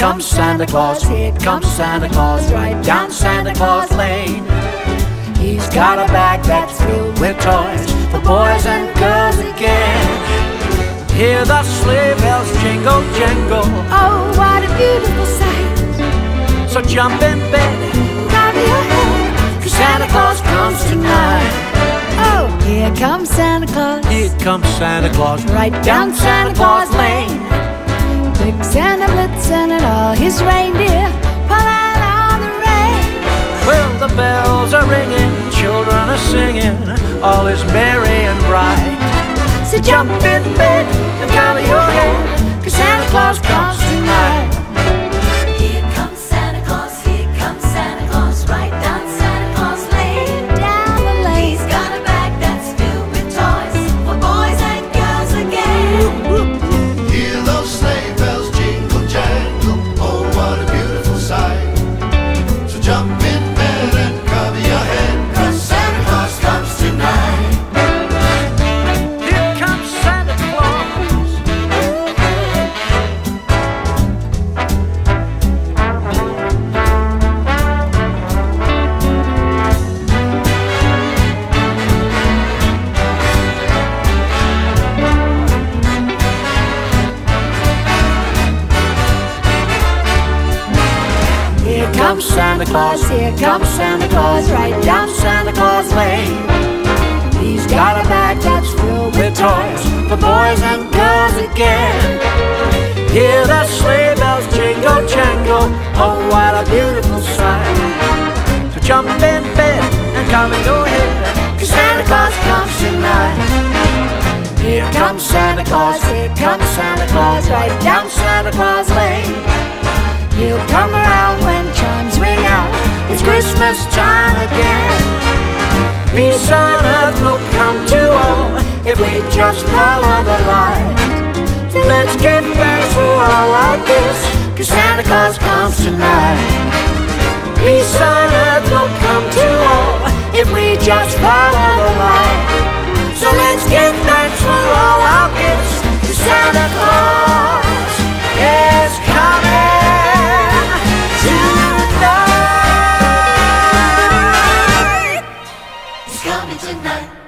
comes Santa Claus, here comes Santa Claus, right down Santa Claus Lane. He's got a bag that's filled with toys for boys and girls again. Hear the sleigh bells jingle, jingle. Oh, what a beautiful sight. So jump in bed, Cover your head, 'cause Santa Claus comes tonight. oh, here comes Santa Claus, Here comes Santa Claus, right down Santa Claus Lane. Blitzen and Blitzen and all his reindeer pull out all the rain. Well, the bells are ringing, children are singing, all is merry and bright. So Jump in bed and cover your head, 'cause Santa Claus comes tonight. Here comes Santa Claus, right down Santa Claus Lane. down the lane. He's got a bag that's filled with toys for boys and girls again. Hear those sleigh bells jingle, jangle. Oh, what a beautiful sight. So jump in bed and cover your head, 'cause Santa Claus comes tonight. Here comes Santa Claus. Here comes Santa Claus, here comes Santa Claus, right down Santa Claus Lane. He's got a bag that's filled With toys for boys and girls again. Hear the sleigh bells jingle, jangle. Oh, what a beautiful sight. So jump in bed and cover your head, 'cause Santa Claus comes tonight. Here comes Santa Claus, here comes Santa Claus, right down Santa Claus Lane. He'll come around when chimes ring out, it's Christmas time again. Peace on earth will come to all if we just follow the light. So let's give thanks for all our gifts, 'cause Santa Claus comes tonight. Peace on earth will come to all if we just follow the light. So let's give thanks for all our gifts, 'cause Santa Claus is coming tonight. He's coming tonight.